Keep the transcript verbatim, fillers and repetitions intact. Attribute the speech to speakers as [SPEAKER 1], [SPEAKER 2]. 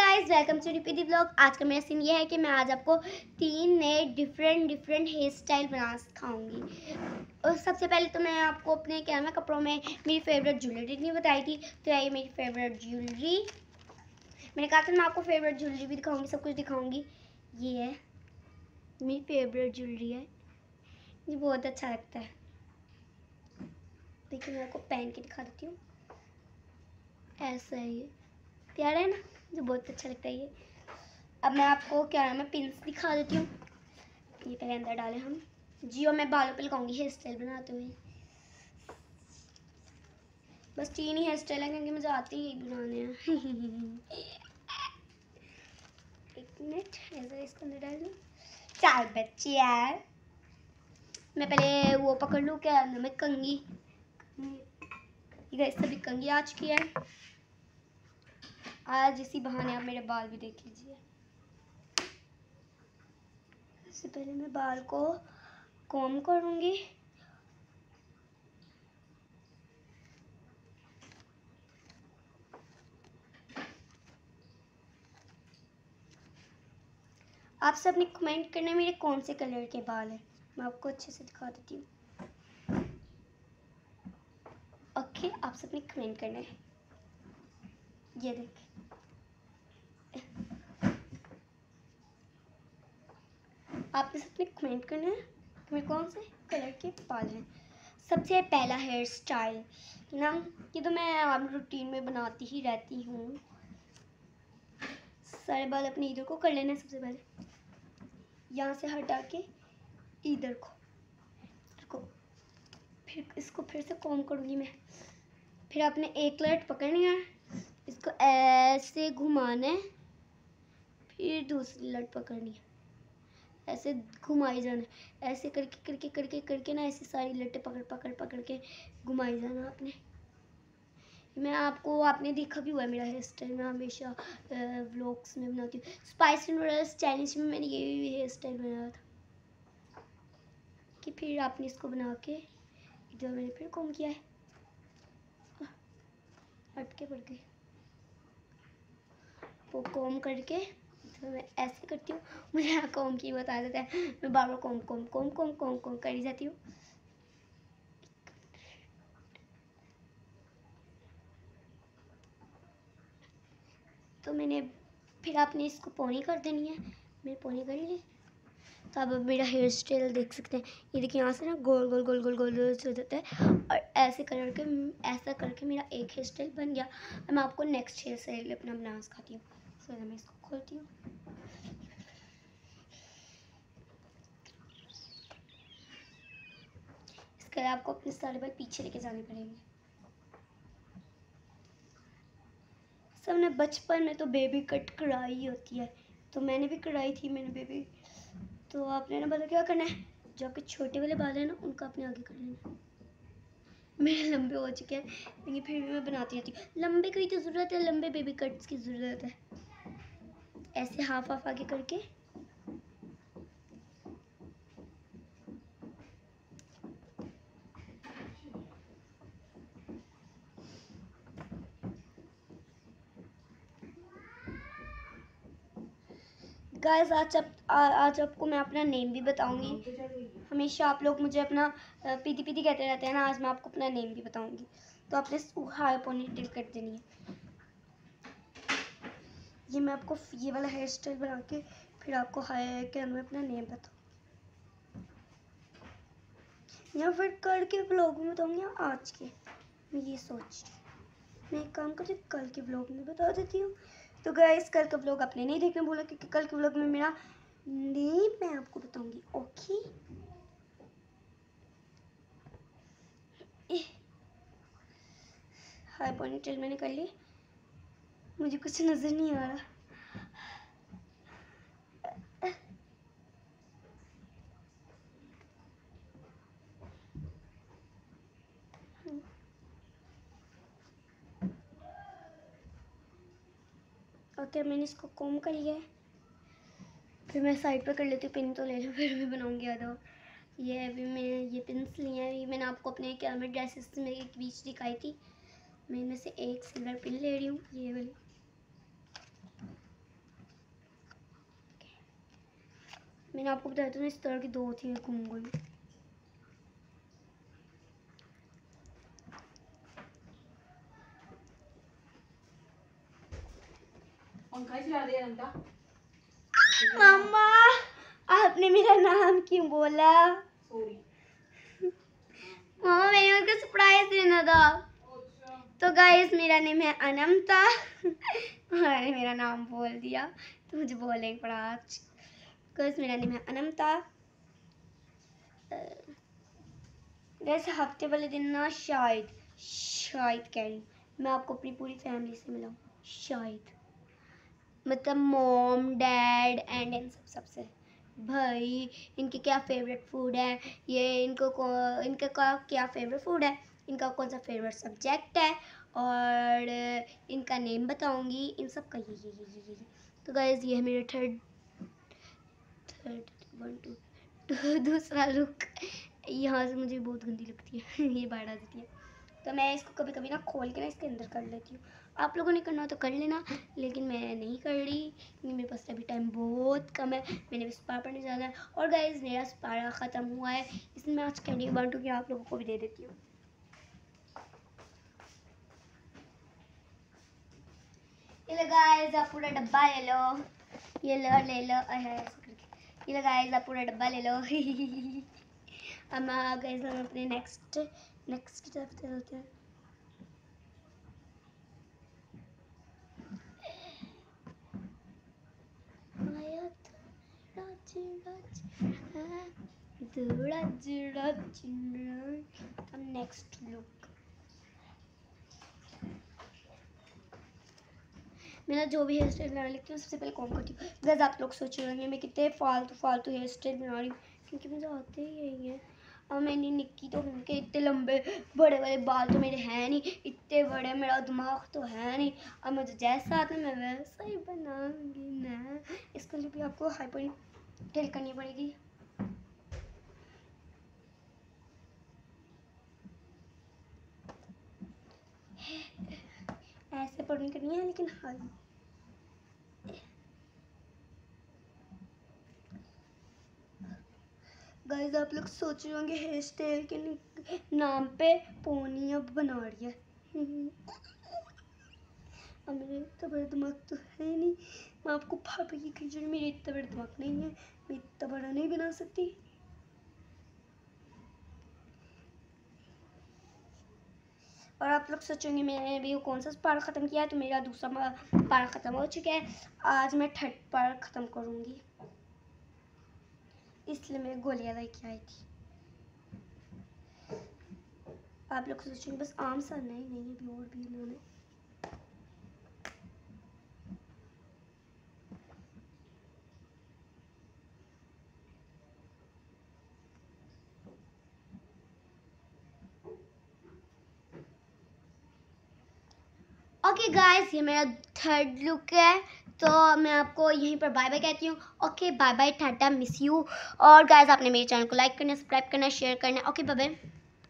[SPEAKER 1] Guys, welcome to repeat the vlog. आज का मेरा सीन ये है कि मैं आज आपको तीन नए डिफरेंट डिफरेंट हेयर स्टाइल बनाना सिखाऊंगी। और सबसे पहले तो मैं आपको अपने कैमरा कपड़ों में मेरी फेवरेट ज्वेलरी नहीं बताई थी, तो ये मेरी फेवरेट ज्वेलरी। मैंने कहा था मैं आपको फेवरेट ज्वेलरी भी दिखाऊंगी, सब कुछ दिखाऊंगी। ये है मेरी फेवरेट ज्वेलरी है, ये बहुत अच्छा लगता है। देखिए मैं आपको पहन के दिखा देती हूँ। ऐसा है, ये प्यारा है ना, मुझे बहुत अच्छा लगता है ये। अब मैं आपको क्या है मैं पिंस दिखा देती हूँ। ये पहले अंदर डालें हम जी, और मैं बालों पे लगाऊंगी हेयर स्टाइल बनाते हुए। बस तीन ही हेयर स्टाइल है क्योंकि मुझे आती ही बनाने हैं। एक मिनट, ऐसा इसको अंदर डाल दूँ। चार बच्चे यार, मैं पहले वो पकड़ लूँ क्या नाम है, कंघी। ये सभी कंघी आ चुकी है। आज इसी बहाने आप मेरे बाल भी देख लीजिए। सबसे पहले मैं बाल को कॉम्ब करूंगी। आप सब ने कमेंट करना मेरे कौन से कलर के बाल हैं, मैं आपको अच्छे से दिखा देती हूँ। ओके, आप सब ने कमेंट करना है। ये देखिए, आपने सबने कमेंट करना है कि मेरे कौन से कलर के बाल हैं। सबसे पहला हेयर स्टाइल ना, ये तो मैं आप रूटीन में बनाती ही रहती हूँ। सारे बाल अपने इधर को कर लेना है। सबसे पहले यहाँ से हटा के इधर को, को फिर इसको फिर से कॉम्ब करूँगी मैं। फिर आपने एक लट पकड़नी है, इसको ऐसे घुमाना है, फिर दूसरी लट पकड़नी है, ऐसे घुमाई जाना है। ऐसे करके करके करके करके ना ऐसे सारी लटें पकड़ पकड़ पकड़ के घुमाई जाना आपने। मैं आपको आपने देखा भी हुआ है मेरा हेयर स्टाइल, मैं हमेशा व्लॉग्स में बनाती हूँ। स्पाइस नूडल्स चैलेंज में मैंने ये भी हेयर स्टाइल बनाया था कि फिर आपने इसको बना के इधर मैंने फिर कॉम्ब किया है। हट के पड़ गई, वो कॉम्ब करके तो मैं ऐसे करती हूँ। मुझे यहाँ कॉम्ब की बता देता है, मैं बार बार comb comb comb comb comb comb करी जाती हूँ। तो मैंने फिर आपने इसको पोनी कर देनी है। मैंने पोनी कर ली, तो अब मेरा हेयर स्टाइल देख सकते हैं। ये देखिए यहाँ से ना गोल गोल गोल गोल गोल गोल हो जाता है, और ऐसे करके ऐसा करके मेरा एक हेयर स्टाइल बन गया। अब मैं आपको नेक्स्ट हेयर स्टाइल अपना बनाना सिखाती हूँ। तो मैं इसको खोलती हूँ। इसके लिए आपको अपने सारे बाल पीछे लेके जाने पड़ेंगे। सबने बचपन में तो बेबी कट कराई होती है, तो मैंने भी कराई थी मैंने बेबी। तो आपने ना पता क्या करना है, जो आपके छोटे वाले बाल हैं ना उनका अपने आगे कर लेना। मेरे लंबे हो चुके हैं लेकिन फिर भी मैं बनाती रहती हूँ। लंबे की तो ज़रूरत है, लंबे बेबी कट्स की ज़रूरत है। ऐसे हाफ हाफ आगे करके गाइस, आज आप आज आपको मैं अपना नेम भी बताऊंगी। हमेशा आप लोग मुझे अपना पीती पीती कहते रहते हैं ना, आज मैं आपको अपना नेम भी बताऊंगी। तो आपने हाई पोनीटेल कर देनी है। ये मैं आपको ये वाला हेयर स्टाइल बना के फिर आपको हाई के मैं अपना नेम बताऊँ, या फिर कल के ब्लॉग में बताऊँगी या आज के। मैं ये सोच मैं एक काम करती हूँ, कल के ब्लॉग में बता देती हूँ। तो गाइस, कल का ब्लॉग आपने नहीं देखना बोला क्योंकि कल के ब्लॉग में मेरा नेम मैं आपको बताऊंगी। ओके, हाई पोनीटेल मैंने कर ली, मुझे कुछ नजर नहीं आ रहा। ओके, मैंने इसको कॉम्ब कर लिया है। फिर मैं साइड पर कर लेती हूँ, पिन तो ले लो, फिर मैं बनाऊंगी आधा। ये अभी मैं ये पिन्स लिए हैं, ये मैंने आपको अपने क्या मैं ड्रेसेस में एक बीच दिखाई थी। मैं इनमें से एक सिल्वर पिन ले रही हूँ, ये वाली। मैंने आपको बताया था ना इस तरह की दो थी, घूम गई। मम्मा आपने मेरा नाम क्यों बोला? मम्मा मैंने उनको सरप्राइज देना था। तो गाइस मेरा नेम है अनमता। मैंने मेरा नाम बोल दिया तो मुझे बोलने पड़ा आज। गाइस मेरा नेम है अनमता। वैसे हफ्ते वाले दिन ना शायद शायद कह रही मैं आपको अपनी पूरी फैमिली से मिलाऊं, शायद मतलब मॉम डैड एंड इन सब सबसे भाई इनके क्या फेवरेट फूड है, ये इनको इनका क्या फेवरेट फूड है, इनका कौन सा फेवरेट सब्जेक्ट है और इनका नेम बताऊंगी, इन सब का ये ये ये ये ये तो गाइस ये है मेरा थर्ड थर्ड वन टू दूसरा लुक। यहाँ से मुझे बहुत गंदी लगती है ये बाहर आ जाती है, तो मैं इसको कभी कभी ना खोल के ना इसके अंदर कर लेती हूँ। आप लोगों ने करना हो तो कर लेना, लेकिन मैं नहीं कर रही क्योंकि मेरे पास अभी टाइम बहुत कम है, मैंने भी स्पा पढ़ने जाना है। और गाइस मेरा स्पा ख़त्म हुआ है, इसमें मैं आज कैंडी बांटू के आप लोगों को भी दे देती हूँ। ये लो गाइस आप पूरा डब्बा ले लो, ये लो ले लो, ये लो गाइस आप पूरा डब्बा ले लो। अब मैं गाइस हम अपने नेक्स्ट नेक्स्ट की तरफ चलते हैं। नेक्स्ट लुक मेरा जो भी हेयर स्टाइल बनाने लगती हूँ सबसे पहले कौन करती हूँ। गाइस आप लोग सोच रहे होंगे मैं कितने फालतू फालतू हेयर स्टाइल बना रही हूँ, क्योंकि मुझे आते ही यही है। अब मैंने निक्की तो उनके इतने लंबे बड़े बड़े बाल तो मेरे हैं नहीं, इतने बड़े मेरा दिमाग तो है नहीं। अब मुझे जैसा आता है मैं वैसा ही बनाऊंगी ना। इसके लिए भी आपको हाइपर टेल करनी पड़ेगी। ऐसे पर नहीं करनी है लेकिन हाँ गाइस आप लोग सोच रहे होंगे हेयर स्टाइल के नाम पे पोनी अब बना रही है। अब मेरे इतना बड़ा दिमाग तो है नहीं, मैं आपको पापा की खिचड़ी मेरे इतना बड़ा दिमाग नहीं है, मैं इतना बड़ा नहीं बना सकती। और आप लोग सोचेंगे मैंने भी कौन सा पार्ट ख़त्म किया है, तो मेरा दूसरा पार्ट ख़त्म हो चुका है। आज मैं थर्ड पार्ट ख़त्म करूँगी, इसलिए मैं गोलियां लेके आई थी। आप लोग सोचेंगे बस आम सा, नहीं नहीं अभी और भी इन्होंने ओके गाइस ये मेरा थर्ड लुक है, तो मैं आपको यहीं पर बाय बाय कहती हूँ। Okay bye bye tata miss you. और गाइस आपने मेरे चैनल को लाइक करना, सब्सक्राइब करना, शेयर करना। Okay bye bye.